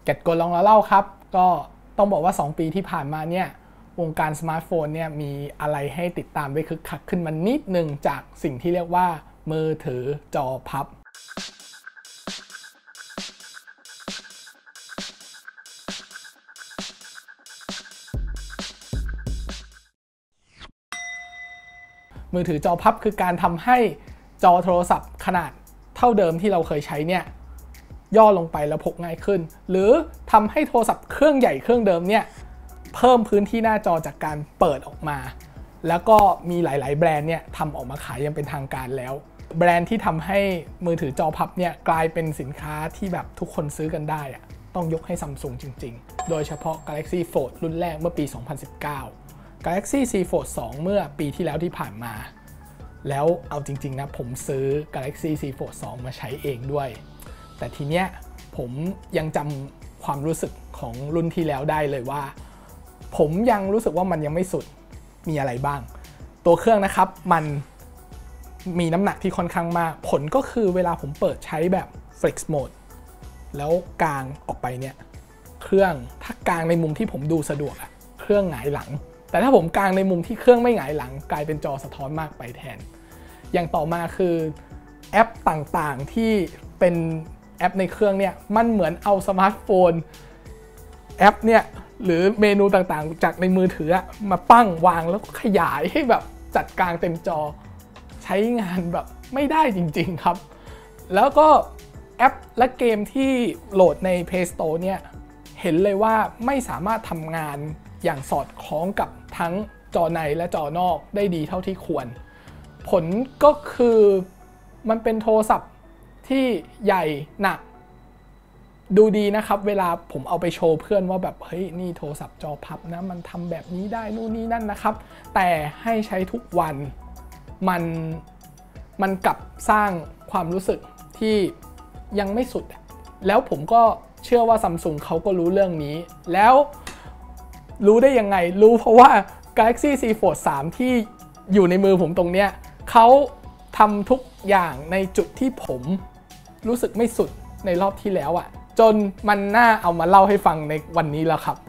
ก็ตกดลองแล้วเล่าครับก็ต้องบอกว่า2ปีที่ผ่านมาเนี่ยวงการสมาร์ทโฟนเนี่ยมีอะไรให้ติดตามได้คึกคักขึ้นมานิดนึงจากสิ่งที่เรียกว่ามือถือจอพับมือถือจอพับคือการทำให้จอโทรศัพท์ขนาดเท่าเดิมที่เราเคยใช้เนี่ยย่อลงไปแล้วพกง่ายขึ้นหรือทำให้โทรศัพท์เครื่องใหญ่เครื่องเดิมเนี่ยเพิ่มพื้นที่หน้าจอจากการเปิดออกมาแล้วก็มีหลายๆแบรนด์เนี่ยทำออกมาขายยังเป็นทางการแล้วแบรนด์ที่ทำให้มือถือจอพับเนี่ยกลายเป็นสินค้าที่แบบทุกคนซื้อกันได้อะต้องยกให้ Samsung จริงๆโดยเฉพาะ Galaxy Fold รุ่นแรกเมื่อปี 2019 Galaxy Z Fold 2 เมื่อปีที่แล้วที่ผ่านมาแล้วเอาจริงๆนะผมซื้อ Galaxy Z Fold 2 มาใช้เองด้วยแต่ทีเนี้ยผมยังจำความรู้สึกของรุ่นที่แล้วได้เลยว่าผมยังรู้สึกว่ามันยังไม่สุดมีอะไรบ้างตัวเครื่องนะครับมันมีน้ำหนักที่ค่อนข้างมากผลก็คือเวลาผมเปิดใช้แบบ Flex Mode แล้วกางออกไปเนี่ยเครื่องถ้ากางในมุมที่ผมดูสะดวกอะเครื่องหงายหลังแต่ถ้าผมกางในมุมที่เครื่องไม่หงายหลังกลายเป็นจอสะท้อนมากไปแทนอย่างต่อมาคือแอปต่างๆที่เป็นแอปในเครื่องเนี่ยมันเหมือนเอาสมาร์ทโฟนแอปเนี่ยหรือเมนูต่างๆจากในมือถือมาปั้งวางแล้วขยายให้แบบจัดกลางเต็มจอใช้งานแบบไม่ได้จริงๆครับแล้วก็แอปและเกมที่โหลดใน Play Store เนี่ยเห็นเลยว่าไม่สามารถทำงานอย่างสอดคล้องกับทั้งจอในและจอนอกได้ดีเท่าที่ควรผลก็คือมันเป็นโทรศัพท์ที่ใหญ่หนักดูดีนะครับเวลาผมเอาไปโชว์เพื่อนว่าแบบเฮ้ยนี่โทรศัพท์จอพับนะมันทำแบบนี้ได้นู่นนี่นั่นนะครับแต่ให้ใช้ทุกวันมันกลับสร้างความรู้สึกที่ยังไม่สุดแล้วผมก็เชื่อว่า Samsung เขาก็รู้เรื่องนี้แล้วรู้ได้ยังไงรู้เพราะว่า Galaxy Z Fold 3 ที่อยู่ในมือผมตรงเนี้ยเขาทำทุกอย่างในจุดที่ผมรู้สึกไม่สุดในรอบที่แล้วจนมันน่าเอามาเล่าให้ฟังในวันนี้แล้วครับ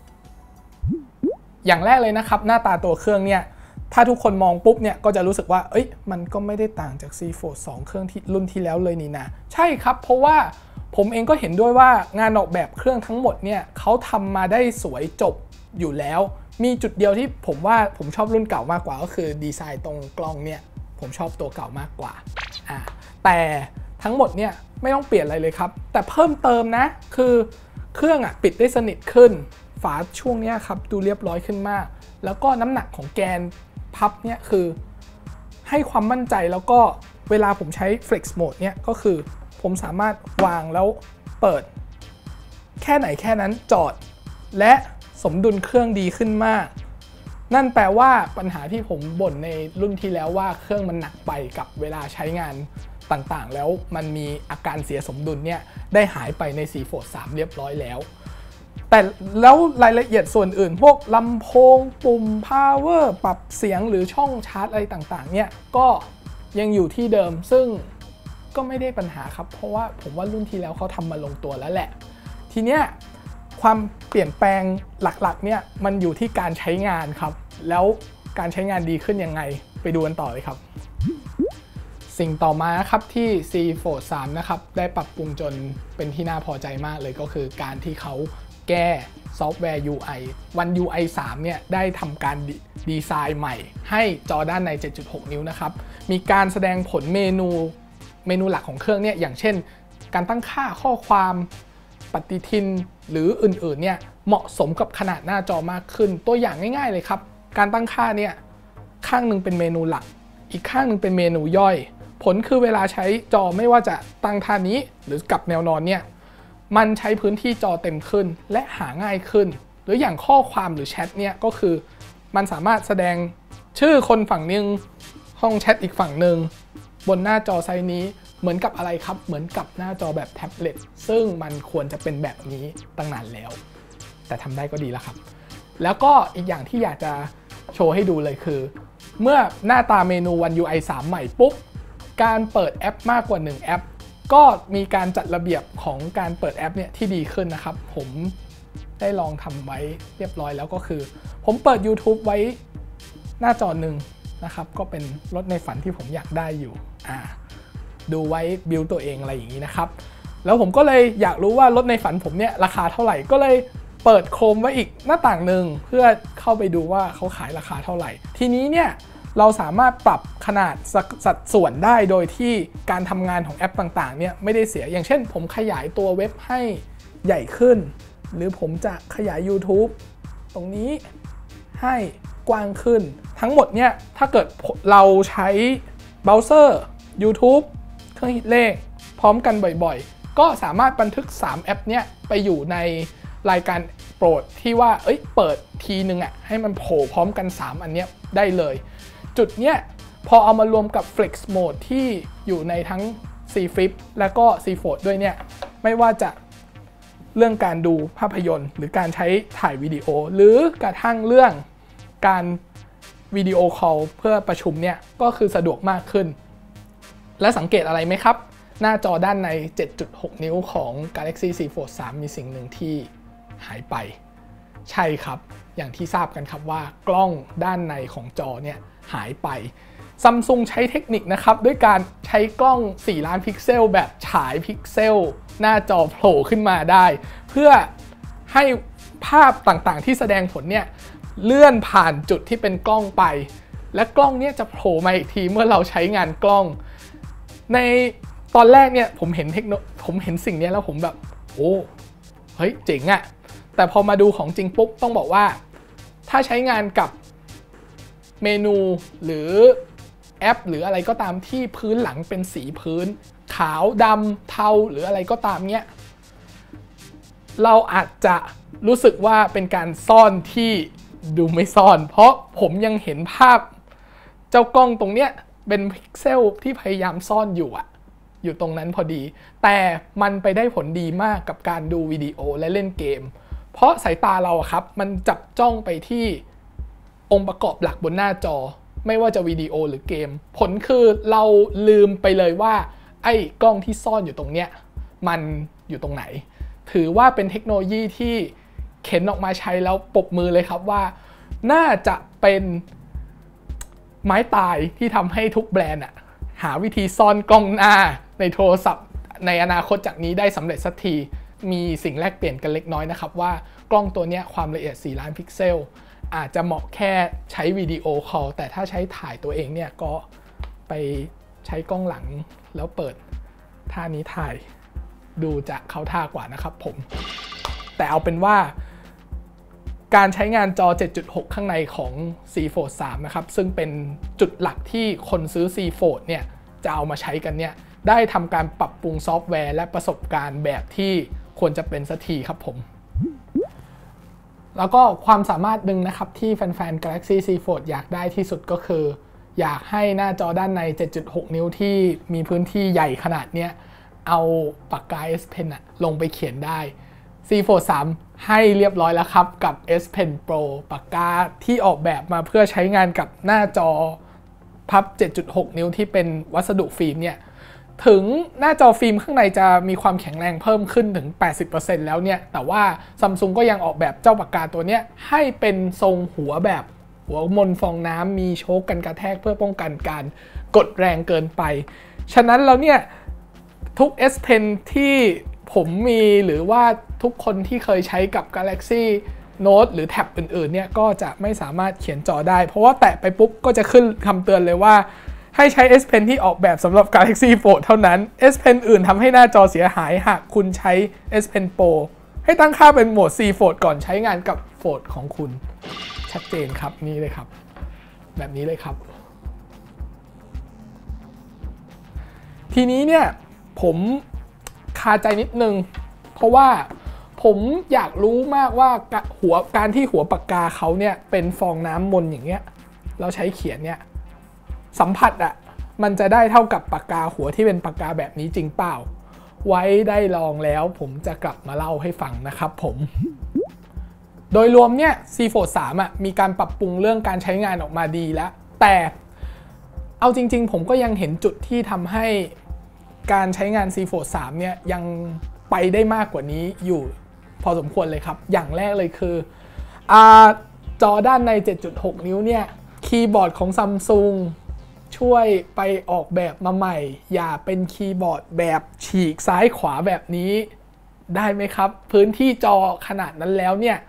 อย่างแรกเลยนะครับหน้าตาตัวเครื่องเนี่ยถ้าทุกคนมองปุ๊บเนี่ยก็จะรู้สึกว่าเอ้ยมันก็ไม่ได้ต่างจาก Z Fold 2 เครื่องที่รุ่นที่แล้วเลยนี่นะใช่ครับเพราะว่าผมเองก็เห็นด้วยว่างานออกแบบเครื่องทั้งหมดเนี่ยเขาทำมาได้สวยจบอยู่แล้วมีจุดเดียวที่ผมว่าผมชอบรุ่นเก่ามากกว่าก็คือดีไซน์ตรงกล้องเนี่ยผมชอบตัวเก่ามากกว่าแต่ทั้งหมดเนี่ยไม่ต้องเปลี่ยนอะไรเลยครับแต่เพิ่มเติมนะคือเครื่องปิดได้สนิทขึ้นฝาช่วงนี้ครับดูเรียบร้อยขึ้นมากแล้วก็น้ำหนักของแกนพับเนี่ยคือให้ความมั่นใจแล้วก็เวลาผมใช้ Flex Mode เนี่ยก็คือผมสามารถวางแล้วเปิดแค่ไหนแค่นั้นจอดและสมดุลเครื่องดีขึ้นมากนั่นแปลว่าปัญหาที่ผมบ่นในรุ่นที่แล้วว่าเครื่องมันหนักไปกับเวลาใช้งานต่างๆแล้วมันมีอาการเสียสมดุลเนี่ยได้หายไปใน Z Fold 3 เรียบร้อยแล้วแต่แล้วรายละเอียดส่วนอื่นพวกลำโพงปุ่ม power ปรับเสียงหรือช่องชาร์จอะไรต่างๆเนี่ยก็ยังอยู่ที่เดิมซึ่งก็ไม่ได้ปัญหาครับเพราะว่าผมว่ารุ่นที่แล้วเขาทำมาลงตัวแล้วแหละทีเนี้ยความเปลี่ยนแปลงหลักๆเนี่ยมันอยู่ที่การใช้งานครับแล้วการใช้งานดีขึ้นยังไงไปดูกันต่อเลยครับสิ่งต่อมาครับที่ Z Fold 3 นะครับได้ปรับปรุงจนเป็นที่น่าพอใจมากเลยก็คือการที่เขาแก้ซอฟต์แวร์ UI One UI 3 เนี่ยได้ทำการดีไซน์ใหม่ให้จอด้านใน 7.6 นิ้วนะครับมีการแสดงผลเมนูหลักของเครื่องเนี่ยอย่างเช่นการตั้งค่าข้อความปฏิทินหรืออื่นๆเนี่ยเหมาะสมกับขนาดหน้าจอมากขึ้นตัวอย่างง่ายๆเลยครับการตั้งค่าเนี่ยข้างหนึ่งเป็นเมนูหลักอีกข้างหนึ่งเป็นเมนูย่อยผลคือเวลาใช้จอไม่ว่าจะตั้งท่านี้หรือกับแนวนอนเนี่ยมันใช้พื้นที่จอเต็มขึ้นและหาง่ายขึ้นหรืออย่างข้อความหรือแชทเนี่ยก็คือมันสามารถแสดงชื่อคนฝั่งนึงห้องแชทอีกฝั่งหนึ่งบนหน้าจอไซส์นี้เหมือนกับอะไรครับเหมือนกับหน้าจอแบบแท็บเล็ตซึ่งมันควรจะเป็นแบบนี้ตั้งนานแล้วแต่ทำได้ก็ดีแล้วครับแล้วก็อีกอย่างที่อยากจะโชว์ให้ดูเลยคือเมื่อหน้าตาเมนู One UI 3 ใหม่ปุ๊บการเปิดแอปมากกว่า1แอปก็มีการจัดระเบียบของการเปิดแอปเนี่ยที่ดีขึ้นนะครับผมได้ลองทำไว้เรียบร้อยแล้วก็คือผมเปิด YouTube ไว้หน้าจอหนึ่งนะครับก็เป็นรถในฝันที่ผมอยากได้อยู่ดูไว้บิวตัวเองอะไรอย่างนี้นะครับแล้วผมก็เลยอยากรู้ว่ารถในฝันผมเนี่ยราคาเท่าไหร่ก็เลยเปิดโครมไว้อีกหน้าต่างหนึ่งเพื่อเข้าไปดูว่าเขาขายราคาเท่าไหร่ทีนี้เนี่ยเราสามารถปรับขนาดสัดส่วนได้โดยที่การทำงานของแอปต่างๆเนี่ยไม่ได้เสียอย่างเช่นผมขยายตัวเว็บให้ใหญ่ขึ้นหรือผมจะขยาย YouTube ตรงนี้ให้กว้างขึ้นทั้งหมดเนี่ยถ้าเกิดเราใช้เบราว์เซอร์ YouTube เครื่องคิดเลขพร้อมกันบ่อยๆก็สามารถบันทึก3แอปเนี่ยไปอยู่ในรายการโปรดที่ว่าเปิดทีนึงให้มันโผล่พร้อมกัน3อันเนี้ยได้เลยจุดเนี้ยพอเอามารวมกับ Flex Mode ที่อยู่ในทั้ง C Flip และก็ C Fold ด้วยเนี่ยไม่ว่าจะเรื่องการดูภาพยนตร์หรือการใช้ถ่ายวิดีโอหรือกระทั่งเรื่องการวิดีโอคอลเพื่อประชุมเนี่ยก็คือสะดวกมากขึ้นและสังเกตอะไรไหมครับหน้าจอด้านใน 7.6 นิ้วของ Galaxy Z Fold 3 มีสิ่งหนึ่งที่หายไปใช่ครับอย่างที่ทราบกันครับว่ากล้องด้านในของจอเนี่ยหายไป Samsung ใช้เทคนิคนะครับด้วยการใช้กล้อง4ล้านพิกเซลแบบฉายพิกเซลหน้าจอโผล่ขึ้นมาได้เพื่อให้ภาพต่างๆที่แสดงผลเนี่ยเลื่อนผ่านจุดที่เป็นกล้องไปและกล้องเนี่ยจะโผล่มาอีกทีเมื่อเราใช้งานกล้องในตอนแรกเนี่ยผมเห็นสิ่งนี้แล้วผมแบบโอ้เฮ้ยเจ๋งอะแต่พอมาดูของจริงปุ๊บต้องบอกว่าถ้าใช้งานกับเมนูหรือแอปหรืออะไรก็ตามที่พื้นหลังเป็นสีพื้นขาวดำเทาหรืออะไรก็ตามเนี่ยเราอาจจะรู้สึกว่าเป็นการซ่อนที่ดูไม่ซ่อนเพราะผมยังเห็นภาพเจ้ากล้องตรงเนี้ยเป็นพิกเซลที่พยายามซ่อนอยู่ตรงนั้นพอดีแต่มันไปได้ผลดีมากกับการดูวิดีโอและเล่นเกมเพราะสายตาเราครับมันจับจ้องไปที่องค์ประกอบหลักบนหน้าจอไม่ว่าจะวิดีโอหรือเกมผลคือเราลืมไปเลยว่าไอ้กล้องที่ซ่อนอยู่ตรงเนี้ยมันอยู่ตรงไหนถือว่าเป็นเทคโนโลยีที่เข็นออกมาใช้แล้วปรบมือเลยครับว่าน่าจะเป็นไม้ตายที่ทำให้ทุกแบรนด์หาวิธีซ่อนกล้องหน้าในโทรศัพท์ในอนาคตจากนี้ได้สำเร็จสักทีมีสิ่งแลกเปลี่ยนกันเล็กน้อยนะครับว่ากล้องตัวนี้ความละเอียด4ล้านพิกเซลอาจจะเหมาะแค่ใช้วิดีโอคอลแต่ถ้าใช้ถ่ายตัวเองเนี่ยก็ไปใช้กล้องหลังแล้วเปิดท่านี้ถ่ายดูจะเข้าท่ากว่านะครับผมแต่เอาเป็นว่าการใช้งานจอ 7.6 ข้างในของ Z Fold 3 นะครับซึ่งเป็นจุดหลักที่คนซื้อ Z Fold เนี่ยจะเอามาใช้กันเนี่ยได้ทำการปรับปรุงซอฟต์แวร์และประสบการณ์แบบที่ควรจะเป็นสักทีครับผมแล้วก็ความสามารถหนึ่งนะครับที่แฟนๆ Galaxy Z Fold อยากได้ที่สุดก็คืออยากให้หน้าจอด้านใน 7.6 นิ้วที่มีพื้นที่ใหญ่ขนาดเนี้ยเอาปากกา S Pen ลงไปเขียนได้ Z Fold 3 ให้เรียบร้อยแล้วครับกับ S Pen Pro ปากกาที่ออกแบบมาเพื่อใช้งานกับหน้าจอพับ 7.6 นิ้วที่เป็นวัสดุฟิล์มเนี่ยถึงหน้าจอฟิล์มข้างในจะมีความแข็งแรงเพิ่มขึ้นถึง 80% แล้วเนี่ยแต่ว่า Samsung ก็ยังออกแบบเจ้าปากกาตัวเนี้ยให้เป็นทรงหัวแบบหัวมนฟองน้ำมีโชคกันกระแทกเพื่อป้องกันการกดแรงเกินไปฉะนั้นแล้วเนี่ยทุก S Pen ที่ผมมีหรือว่าทุกคนที่เคยใช้กับ Galaxy Note หรือแท็บอื่นๆเนี่ยก็จะไม่สามารถเขียนจอได้เพราะว่าแตะไปปุ๊บก็จะขึ้นคำเตือนเลยว่าให้ใช้ S Pen ที่ออกแบบสำหรับ Galaxy Fold เท่านั้น S Pen อื่นทำให้หน้าจอเสียหายหากคุณใช้ S Pen Pro ให้ตั้งค่าเป็นโหมด Z Fold ก่อนใช้งานกับ Fold ของคุณชัดเจนครับนี่เลยครับแบบนี้เลยครับทีนี้เนี่ยผมคาใจนิดนึงเพราะว่าผมอยากรู้มากว่าการที่หัวปากกาเขาเนี่ยเป็นฟองน้ำมนอย่างเงี้ยเราใช้เขียนเนี่ยสัมผัสมันจะได้เท่ากับปากกาหัวที่เป็นปากกาแบบนี้จริงเปล่าไว้ได้ลองแล้วผมจะกลับมาเล่าให้ฟังนะครับผมโดยรวมเนี่ย Z Fold 3 มีการปรับปรุงเรื่องการใช้งานออกมาดีแล้วแต่เอาจริงๆผมก็ยังเห็นจุดที่ทำให้การใช้งาน C Fold 3เนี่ยยังไปได้มากกว่านี้อยู่พอสมควรเลยครับอย่างแรกเลยคือจอด้านใน 7.6 นิ้วเนี่ยคีย์บอร์ดของ Samsung ช่วยไปออกแบบมาใหม่อย่าเป็นคีย์บอร์ดแบบฉีกซ้ายขวาแบบนี้ได้ไหมครับพื้นที่จอขนาดนั้นแล้วเนี่ย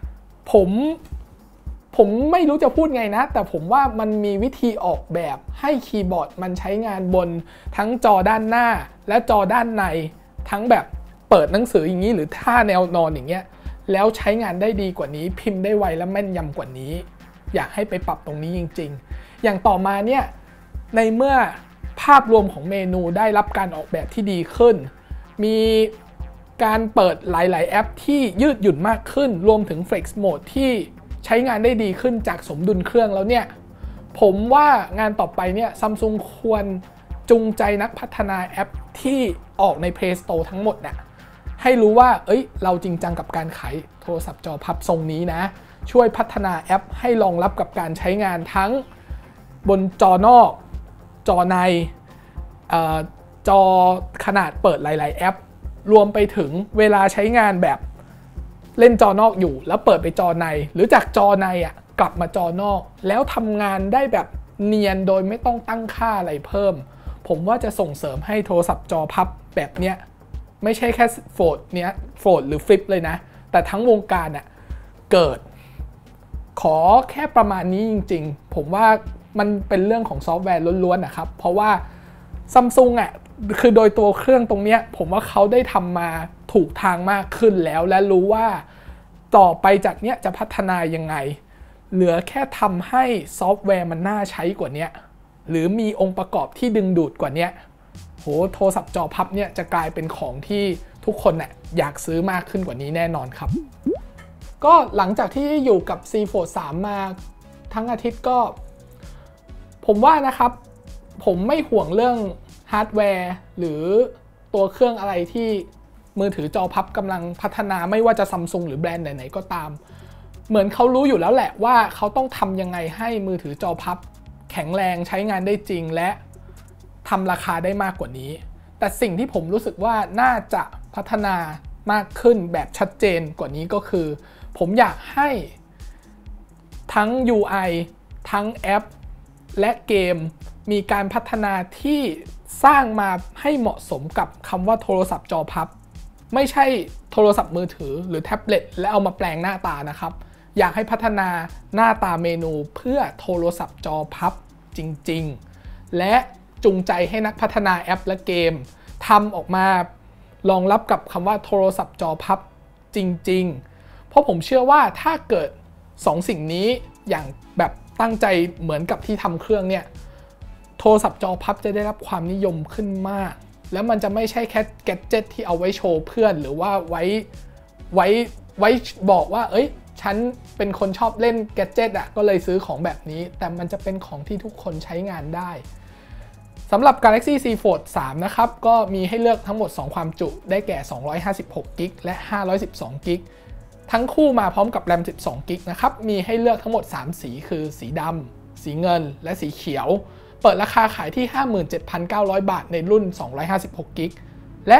ผมไม่รู้จะพูดไงนะแต่ผมว่ามันมีวิธีออกแบบให้คีย์บอร์ดมันใช้งานบนทั้งจอด้านหน้าและจอด้านในทั้งแบบเปิดหนังสืออย่างนี้หรือท่าแนวนอนอย่างเงี้ยแล้วใช้งานได้ดีกว่านี้พิมพ์ได้ไวและแม่นยำกว่านี้อยากให้ไปปรับตรงนี้จริงๆอย่างต่อมาเนี่ยในเมื่อภาพรวมของเมนูได้รับการออกแบบที่ดีขึ้นมีการเปิดหลายๆแอปที่ยืดหยุ่นมากขึ้นรวมถึง Flex Mode ที่ใช้งานได้ดีขึ้นจากสมดุลเครื่องแล้วเนี่ยผมว่างานต่อไปเนี่ย Samsung ควรจูงใจนักพัฒนาแอปที่ออกใน Play Store ทั้งหมดเนี่ยให้รู้ว่าเราจริงจังกับการขายโทรศัพท์จอพับทรงนี้นะช่วยพัฒนาแอปให้รองรับกับการใช้งานทั้งบนจอนอกจอในจอขนาดเปิดหลายๆแอปรวมไปถึงเวลาใช้งานแบบเล่นจอนอกอยู่แล้วเปิดไปจอในหรือจากจอในกลับมาจอนอกแล้วทำงานได้แบบเนียนโดยไม่ต้องตั้งค่าอะไรเพิ่มผมว่าจะส่งเสริมให้โทรศัพท์จอพับแบบเนี้ยไม่ใช่แค่โฟลดหรือฟลิปเลยนะแต่ทั้งวงการเกิดขอแค่ประมาณนี้จริงๆผมว่ามันเป็นเรื่องของซอฟต์แวร์ล้วนๆนะครับเพราะว่า Samsung คือโดยตัวเครื่องตรงนี้ผมว่าเขาได้ทำมาถูกทางมากขึ้นแล้วและรู้ว่าต่อไปจากเนี้ยจะพัฒนายังไงเหลือแค่ทำให้ซอฟต์แวร์มันน่าใช้กว่านี้หรือมีองค์ประกอบที่ดึงดูดกว่านี้โทรศัพท์จอพับเนี่ยจะกลายเป็นของที่ทุกคนอยากซื้อมากขึ้นกว่านี้แน่นอนครับก็หลังจากที่อยู่กับ C Fold 3 มาทั้งอาทิตย์ก็ผมว่านะครับผมไม่ห่วงเรื่องฮาร์ดแวร์หรือตัวเครื่องอะไรที่มือถือจอพับกำลังพัฒนาไม่ว่าจะ Samsung หรือแบรนด์ไหนๆก็ตามเหมือนเขารู้อยู่แล้วแหละว่าเขาต้องทำยังไงให้มือถือจอพับแข็งแรงใช้งานได้จริงและทำราคาได้มากกว่านี้แต่สิ่งที่ผมรู้สึกว่าน่าจะพัฒนามากขึ้นแบบชัดเจนกว่านี้ก็คือผมอยากให้ทั้ง UI ทั้งแอปและเกมมีการพัฒนาที่สร้างมาให้เหมาะสมกับคำว่าโทรศัพท์จอพับไม่ใช่โทรศัพท์มือถือหรือแท็บเล็ตและเอามาแปลงหน้าตานะครับอยากให้พัฒนาหน้าตาเมนูเพื่อโทรศัพท์จอพับจริงๆและจูงใจให้นักพัฒนาแอปและเกมทำออกมารองรับกับคำว่าโทรศัพท์จอพับจริงๆเพราะผมเชื่อว่าถ้าเกิด2 สิ่งนี้อย่างแบบตั้งใจเหมือนกับที่ทำเครื่องเนี่ยโทรศัพท์จอพับจะได้รับความนิยมขึ้นมากแล้วมันจะไม่ใช่แค่แกดเจ็ตที่เอาไว้โชว์เพื่อนหรือว่าไว้บอกว่าฉันเป็นคนชอบเล่นแกดเจ็ตก็เลยซื้อของแบบนี้แต่มันจะเป็นของที่ทุกคนใช้งานได้สำหรับ Galaxy Z Fold 3 นะครับก็มีให้เลือกทั้งหมด2ความจุได้แก่256 GB และ512 GB ทั้งคู่มาพร้อมกับแรม12 GB นะครับมีให้เลือกทั้งหมด3สีคือสีดำสีเงินและสีเขียวเปิดราคาขายที่ 57,900 บาทในรุ่น256 GB และ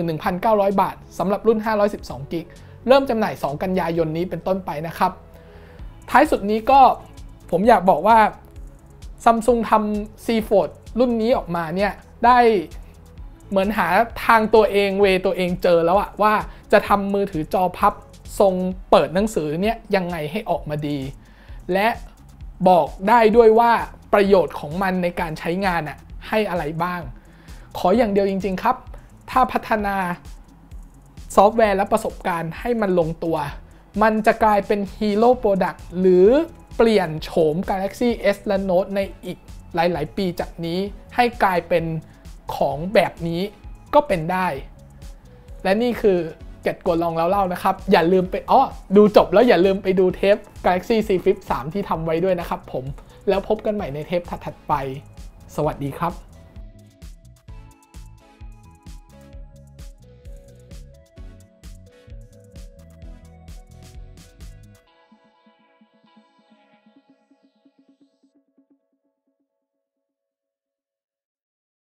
61,900 บาทสำหรับรุ่น512 GB เริ่มจำหน่าย2 กันยายนนี้เป็นต้นไปนะครับท้ายสุดนี้ก็ผมอยากบอกว่า Samsung ทำ C Fold รุ่นนี้ออกมาเนี่ยได้เหมือนหาทางตัวเองตัวเองเจอแล้วว่าจะทำมือถือจอพับทรงเปิดหนังสือเนี่ยยังไงให้ออกมาดีและบอกได้ด้วยว่าประโยชน์ของมันในการใช้งานให้อะไรบ้างขออย่างเดียวจริงๆครับถ้าพัฒนาซอฟต์แวร์และประสบการณ์ให้มันลงตัวมันจะกลายเป็นฮีโร่โปรดักต์หรือเปลี่ยนโฉม Galaxy S และ Note ในอีกหลายๆปีจากนี้ให้กลายเป็นของแบบนี้ก็เป็นได้และนี่คือเก็ตกดลองแล้วเล่านะครับอย่าลืมไปดูจบแล้วอย่าลืมไปดูเทป Galaxy Z Flip 3 ที่ทำไว้ด้วยนะครับผมแล้วพบกันใหม่ในเทปถัดๆไปสวัสดีครับ